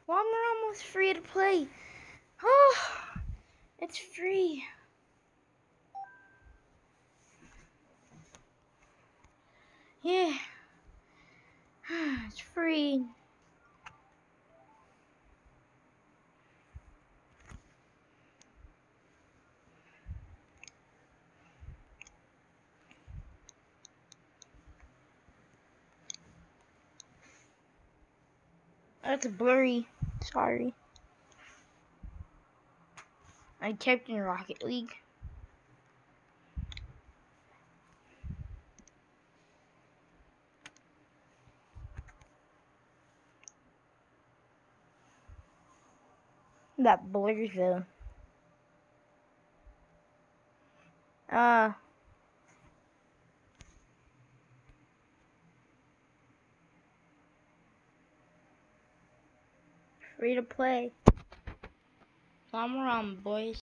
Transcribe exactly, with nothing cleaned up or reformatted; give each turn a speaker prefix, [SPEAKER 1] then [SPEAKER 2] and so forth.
[SPEAKER 1] Walmart almost free to play. Oh, it's free. Yeah, it's free. That's blurry. Sorry. I typed in Rocket League. That blurs though. Uh. Free to play. Come around, boys.